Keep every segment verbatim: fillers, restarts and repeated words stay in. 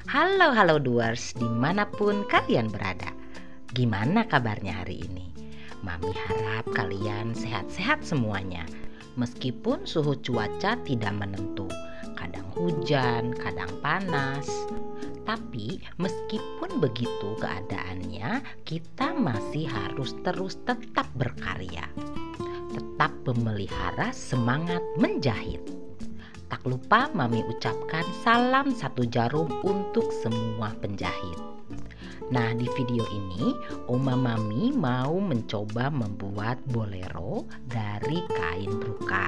Halo halo Duers, dimanapun kalian berada. Gimana kabarnya hari ini? Mami harap kalian sehat-sehat semuanya. Meskipun suhu cuaca tidak menentu, kadang hujan, kadang panas. Tapi meskipun begitu keadaannya, kita masih harus terus tetap berkarya. Tetap memelihara semangat menjahit. Tak lupa Mami ucapkan salam satu jarum untuk semua penjahit. Nah, di video ini Oma Mami mau mencoba membuat bolero dari kain brokat.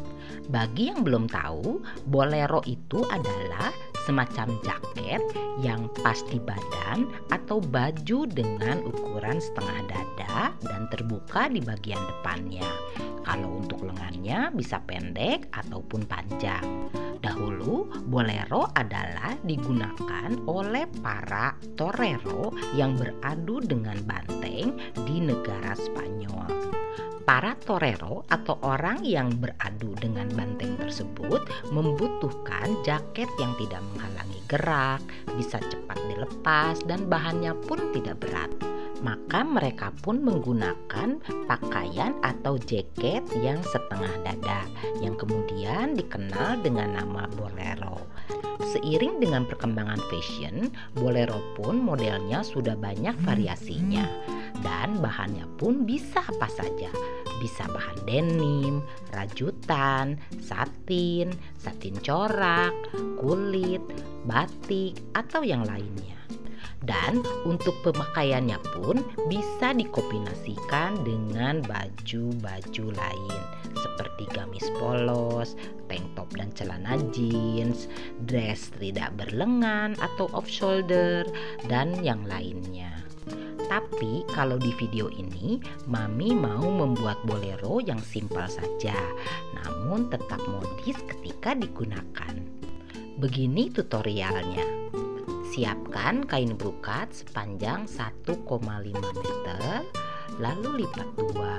Bagi yang belum tahu, bolero itu adalah semacam jaket yang pas di badan atau baju dengan ukuran setengah dada dan terbuka di bagian depannya. Kalau untuk lengannya bisa pendek ataupun panjang. Dahulu bolero adalah digunakan oleh para torero yang beradu dengan banteng di negara Spanyol. Para torero atau orang yang beradu dengan banteng tersebut membutuhkan jaket yang tidak menghalangi gerak, bisa cepat dilepas dan bahannya pun tidak berat. Maka mereka pun menggunakan pakaian atau jaket yang setengah dada yang kemudian dikenal dengan nama bolero. Seiring dengan perkembangan fashion, bolero pun modelnya sudah banyak variasinya dan bahannya pun bisa apa saja. Bisa bahan denim, rajutan, satin, satin corak, kulit, batik, atau yang lainnya. Dan untuk pemakaiannya pun bisa dikombinasikan dengan baju-baju lain seperti gamis polos, tank top dan celana jeans, dress tidak berlengan atau off shoulder, dan yang lainnya. Tapi kalau di video ini Mami mau membuat bolero yang simpel saja, namun tetap modis ketika digunakan. Begini tutorialnya. Siapkan kain brokat sepanjang satu koma lima meter, lalu lipat dua.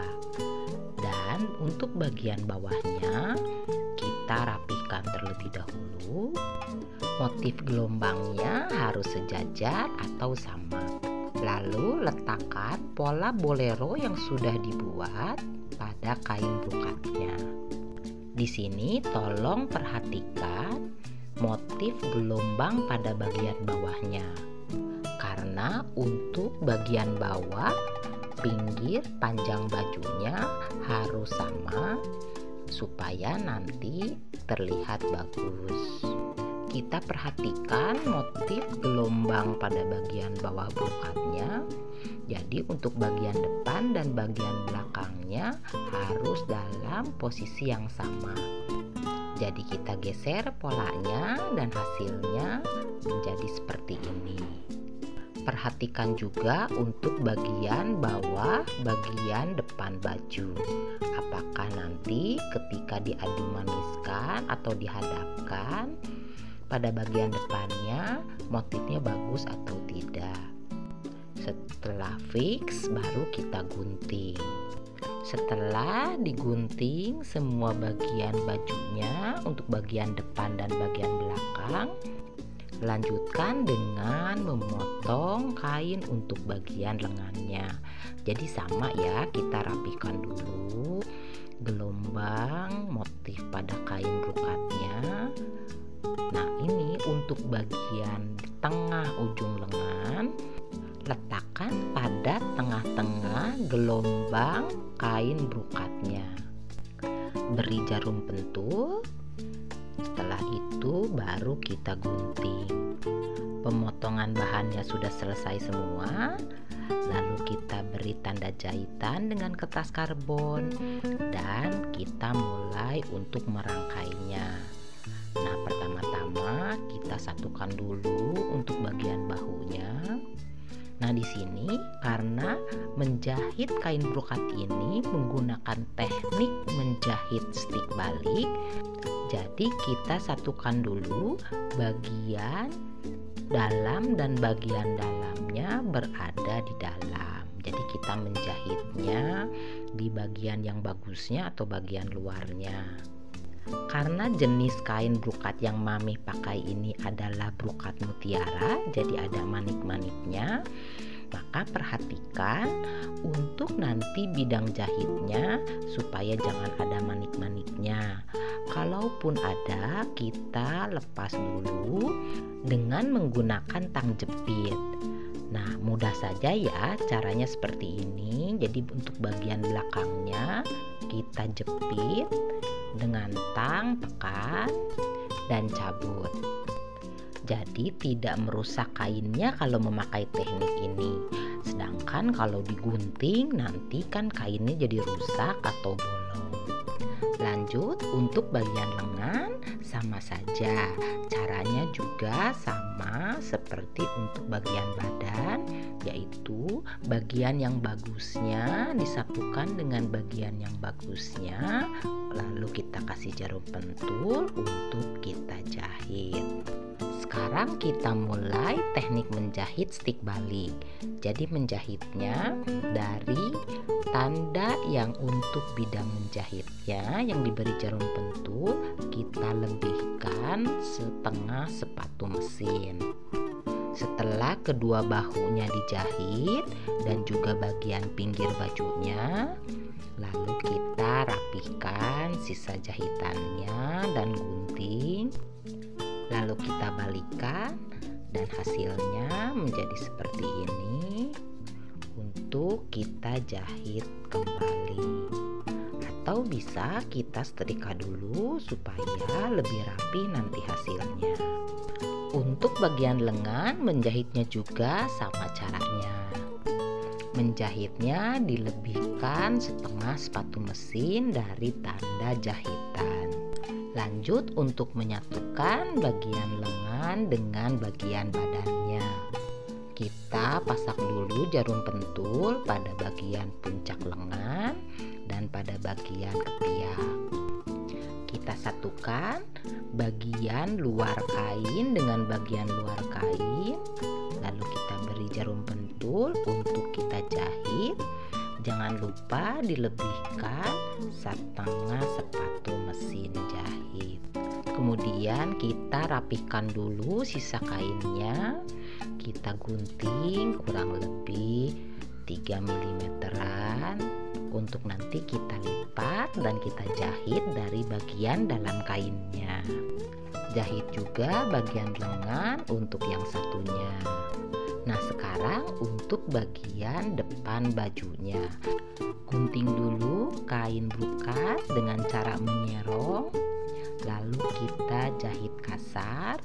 Dan untuk bagian bawahnya kita rapihkan terlebih dahulu. Motif gelombangnya harus sejajar atau sama. Lalu letakkan pola bolero yang sudah dibuat pada kain brokatnya. Di sini tolong perhatikan motif gelombang pada bagian bawahnya. Karena untuk bagian bawah, pinggir panjang bajunya harus sama supaya nanti terlihat bagus. Kita perhatikan motif gelombang pada bagian bawah brokatnya. Jadi untuk bagian depan dan bagian belakangnya harus dalam posisi yang sama. Jadi kita geser polanya dan hasilnya menjadi seperti ini. Perhatikan juga untuk bagian bawah, bagian depan baju. Apakah nanti ketika diadu maniskan atau dihadapkan pada bagian depannya motifnya bagus atau tidak. Setelah fix baru kita gunting. Setelah digunting semua bagian bajunya untuk bagian depan dan bagian belakang, lanjutkan dengan memotong kain untuk bagian lengannya. Jadi sama ya, kita rapikan dulu gelombang motif pada kain brokatnya. Nah, ini untuk bagian tengah ujung lengan, letakkan pada tengah-tengah gelombang kain brokatnya. Beri jarum pentul. Setelah itu baru kita gunting. Pemotongan bahannya sudah selesai semua. Lalu kita beri tanda jahitan dengan kertas karbon dan kita mulai untuk merangkainya. Nah, pertama-tama kita satukan dulu untuk bagian bahunya. Nah, di sini karena menjahit kain brokat ini menggunakan teknik menjahit stick balik, jadi kita satukan dulu bagian dalam dan bagian dalamnya berada di dalam. Jadi kita menjahitnya di bagian yang bagusnya atau bagian luarnya. Karena jenis kain brokat yang Mami pakai ini adalah brokat mutiara, jadi ada manik-maniknya. Maka perhatikan untuk nanti bidang jahitnya supaya jangan ada manik-maniknya. Kalaupun ada, kita lepas dulu dengan menggunakan tang jepit. Nah, mudah saja ya caranya seperti ini. Jadi untuk bagian belakangnya kita jepit dengan tang, tekan, dan cabut. Jadi tidak merusak kainnya kalau memakai teknik ini. Sedangkan kalau digunting nanti kan kainnya jadi rusak atau bolong. Lanjut untuk bagian lengan sama saja. Caranya juga sama seperti untuk bagian badan, yaitu bagian yang bagusnya disatukan dengan bagian yang bagusnya. Lalu kita kasih jarum pentul untuk kita jahit. Sekarang kita mulai teknik menjahit stik balik. Jadi menjahitnya dari tanda yang untuk bidang menjahitnya yang diberi jarum pentul, kita lebihkan setengah sepatu mesin. Setelah kedua bahunya dijahit dan juga bagian pinggir bajunya, lalu kita rapihkan sisa jahitannya dan gunting. Lalu kita balikan dan hasilnya menjadi seperti ini untuk kita jahit kembali. Atau bisa kita setrika dulu supaya lebih rapi nanti hasilnya. Untuk bagian lengan menjahitnya juga sama caranya. Menjahitnya dilebihkan setengah sepatu mesin dari tanda jahitan. Lanjut untuk menyatukan bagian lengan dengan bagian badannya. Kita pasang dulu jarum pentul pada bagian puncak lengan dan pada bagian ketiak. Kita satukan bagian luar kain dengan bagian luar kain. Lalu kita beri jarum pentul untuk kita jahit. Jangan lupa dilebihkan setengah sepatu mesin jahit. Kemudian kita rapihkan dulu sisa kainnya. Kita gunting kurang lebih tiga milimeteran untuk nanti kita lipat dan kita jahit dari bagian dalam kainnya. Jahit juga bagian lengan untuk yang satunya. Nah, sekarang untuk bagian depan bajunya. Gunting dulu kain brokat dengan cara menyerong. Lalu kita jahit kasar.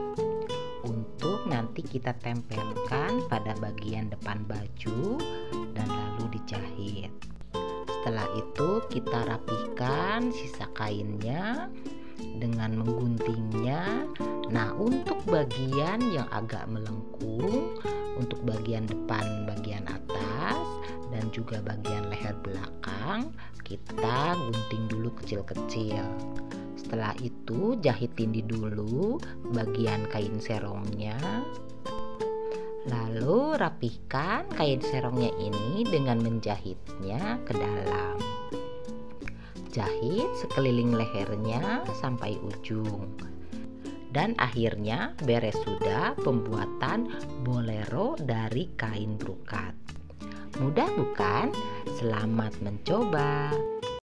Untuk nanti kita tempelkan pada bagian depan baju dan lalu dijahit. Setelah itu kita rapihkan sisa kainnya dengan mengguntingnya. Nah, untuk bagian yang agak melengkung, untuk bagian depan bagian atas dan juga bagian leher belakang, kita gunting dulu kecil-kecil. Setelah itu jahit tindih dulu bagian kain serongnya. Lalu rapihkan kain serongnya ini dengan menjahitnya ke dalam. Jahit sekeliling lehernya sampai ujung. Dan akhirnya beres sudah pembuatan bolero dari kain brokat. Mudah bukan? Selamat mencoba.